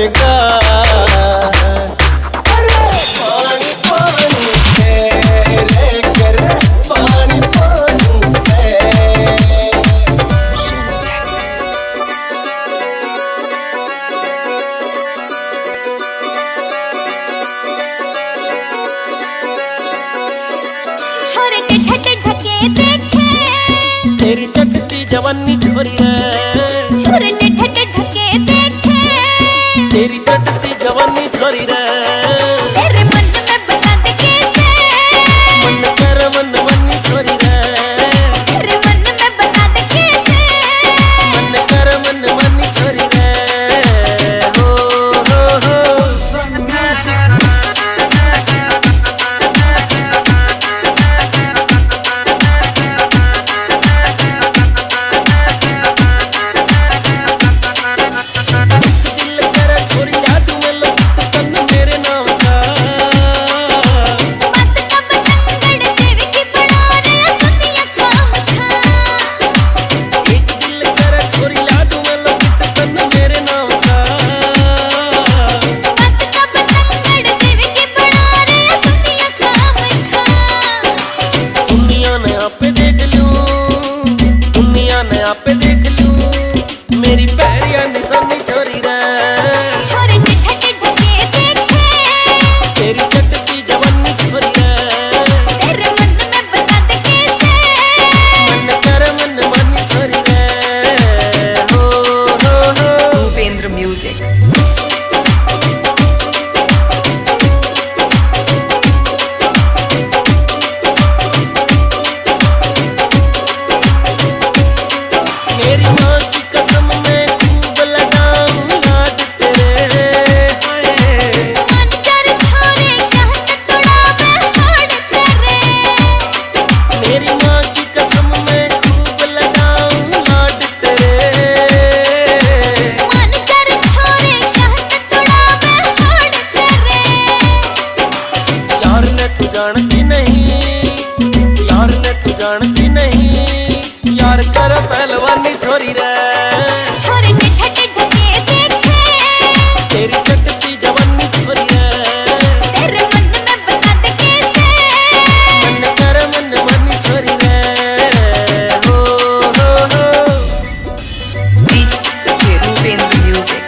का। अरे पानी पानी से लेकर पानी पानी से। छोरे टेढ़े ढके देखे तेरी चटती जवानी छोरी रे। छोरे टेढ़े ढके देखे तेरी चटती जवानी छोरी रे। तेरे मन में बता दे कैसे मन कर मन मनी छोरी रे। तेरे मन में बता दे कैसे मन कर मन मनी छोरी रे। हो हो हो पे देख लूं मेरी पैरिया निशानी छोरी रे। छोरे टेढ़े ढके देखे तेरी चटती जवानी छोरी रे। तेरे मन में बता दे कैसे मन कर मन मनी छोरी रे। हो हो हो भूपेंद्र म्यूजिक। मेरी माँ की कसम मैं खूब लगाऊं लाड तेरे। मन कर छोरे कहत तोड़ा मैं हाड तेरे। मेरी माँ की कसम मैं खूब लगाऊं लाड तेरे। मन कर छोरे कहत तोड़ा मैं हाड तेरे। यार ने तू जानती नहीं, यार ने तू जानती नहीं, यार कर पहलवानी छोरी रे। छोरे टेढ़े ढके देखे तेरी चटती जवानी छोरी रे। तेरे मन में बता दे कैसे मन कर मन मनी छोरी रे। हो हो हो भूपेंद्र म्यूजिक।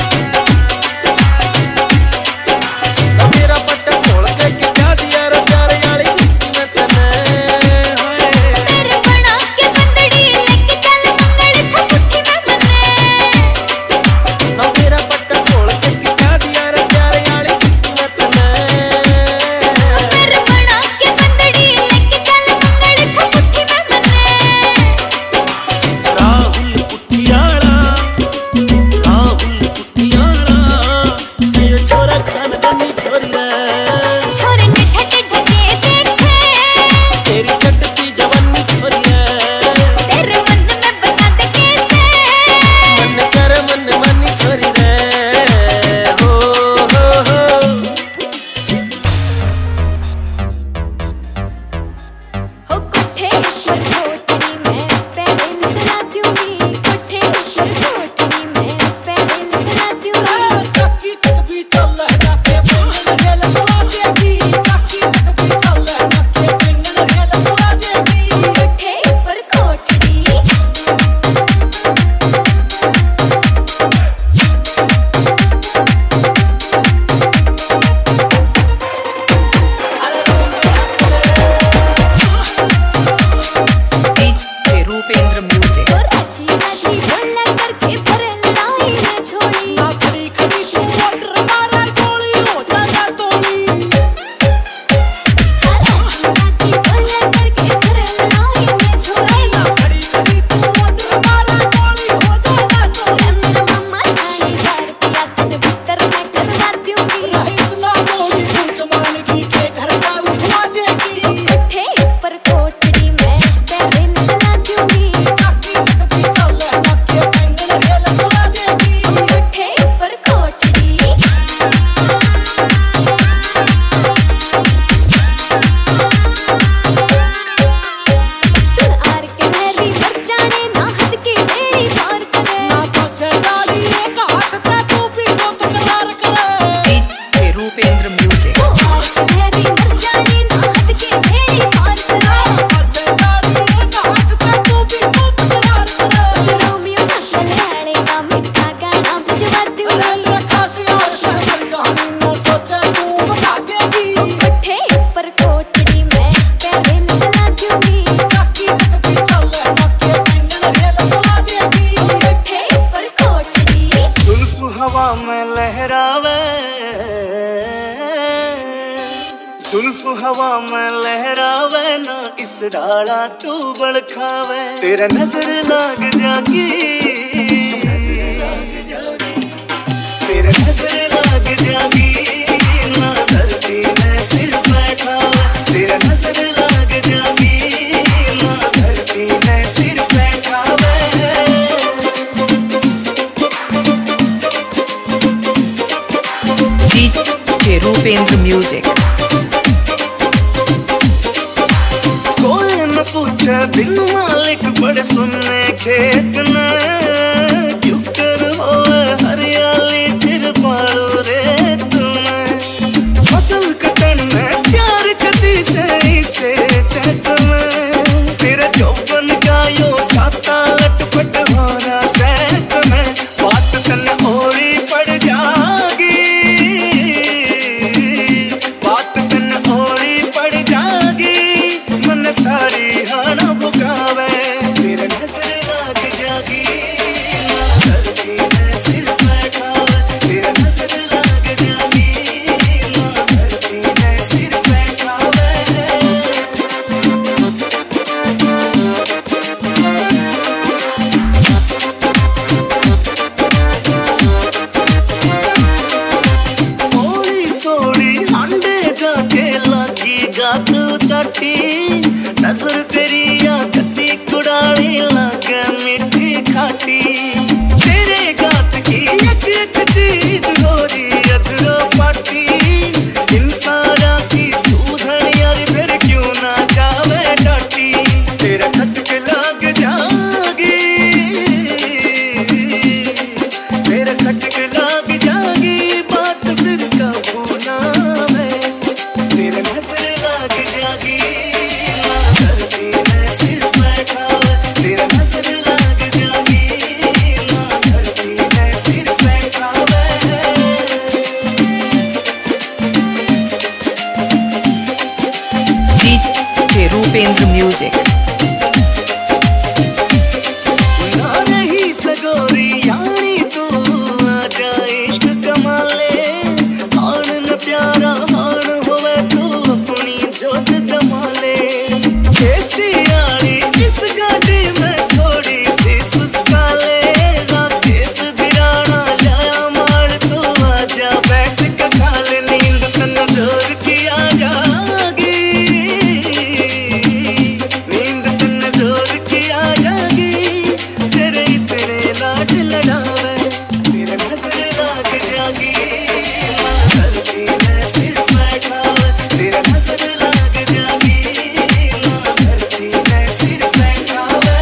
मेरा पट्टा खोल के क्या दिया रे प्यार तू हवा में लहरावे ना इस डाला तू बड़खावे तेरा नजर लाग जागी तेरा नजर लाग जागी ना धरती में सिर बैठावे तेरा नजर लाग जागी ना धरती में सिर बैठावे DJ Rupendra Music. कोई न पूछे बिन मालिक बड़े सुनने खेत में क्यों कर होए हरियाली फिर पालो रे तुम्हें फसल कटन में प्यार कदी से इसे चैत में तेरे चौपन का यो छाता लटपट हो रहा सैत में बात तन ओरी पड़ जागी बात तन ओरी पड़ जागी मन सारी हाना बुकावे तेरे नजर लाग जागी ना धरती में सिर बैठावे तेरे नजर लाग जागी ना धरती में सिर बैठावे थोड़ी सोड़ी हांडे जाके लागी गात चाटी नजर तेरी या कती कुड़ाली लागे मीठी खाटी तेरे गात की एक एक चीज गोरी अधरो पाटी इंसाना की तू धनियारी फिर क्यों ना जावे डाटी तेरा खटक लाग जागी तेरा खटक लाग जागी बात फिर कबू ना है तेरे नजर लाग जागी ना धरती में सिर बैठावे तेरा नजर लाग जागी ना धरती में सिर बैठावे DJ Rupendra Music. ना रही सगोरी यानी तू आजा इश्क कमाले हाण न प्यारा हाण होवे तू अपनी जोत जमाले ऐसी यारी इस गाड़ी में थोड़ी सी सुस्ताले ना केस दिराना लाया मार तू आजा बैठ के खाले नींद तन जोर की आ जागी नींद तन जोर की आ जागी तेरे इतने लाड लड़ावे तेरे नजर लाग जागी ना धरती में सिर बैठावे तेरे नजर लाग जागी ना धरती में सिर बैठावे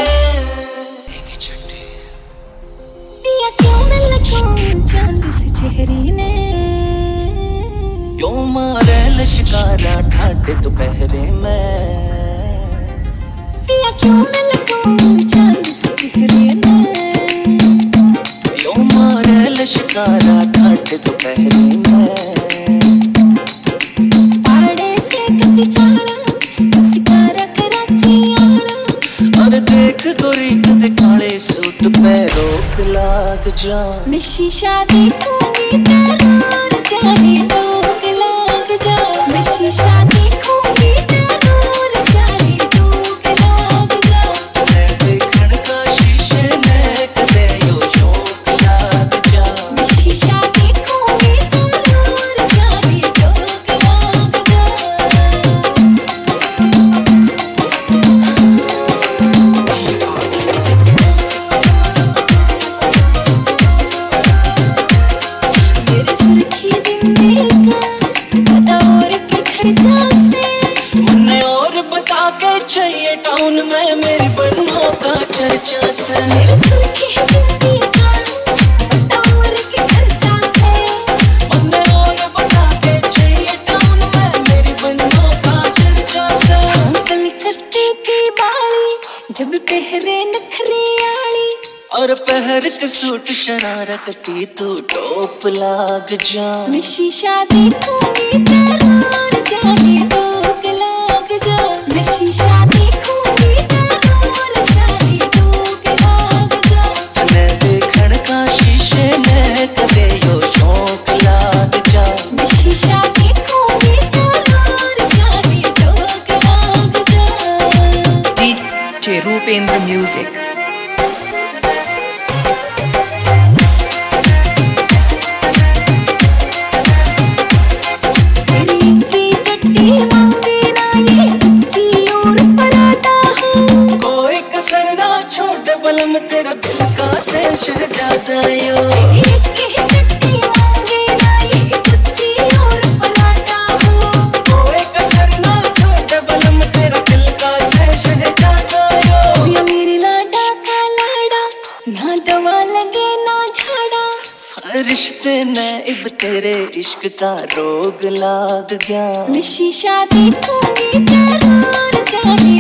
पिया क्यों मिल को चांद सी चेहरी ने क्यों मारे लश्कारा ठाडे दोपहरे में पिया क्यों मिल को चांद सी चेहरी ने क्यों मारे लश्कारा ठाडे दोपहरे में पाड़े से कभी जाना सिकारा कराची आना और देख गोरी ते काले सूट पे रोक लाग जा मैं शीशा देखूंगी जरूर जाने रोक लाग जा मैं शीशा देखूंगी जरूर जाने रोक लाग जा मैं देखण का शीशे में कदे यो शौक लाग जा मैं शीशा देखूंगी जरूर जाने रोक लाग जा मेरे सुर्खी बिंदी का बदौर के खर्चा से मन्ने और बता के चाहिए टाउन में मेरी बन्नों का चर्चा से मेरे सुर्खी बिंदी का बदौर के खर्चा से मन्ने और बता के चाहिए टाउन में मेरी बन्नों का चर्चा से कलकत्ते की बाली जब पहरे नखरी आली और पहर के सूट शरारत की तू टोप लाग जा मैं शीशा देखूंगी जरूर जाने रोक लाग जा मैं शीशा देखूंगी जरूर जाने रोक लाग जा मैं देखण का शीशे में कदे यो शौक लाग जा मैं शीशा देखूंगी जरूर Rupendra Music. तेरा दिल का सेशन जाता यो रिश्ते ने इब तेरे इश्क का रोग लाग गया। मैं शीशा देखूंगी जरूर, चाहे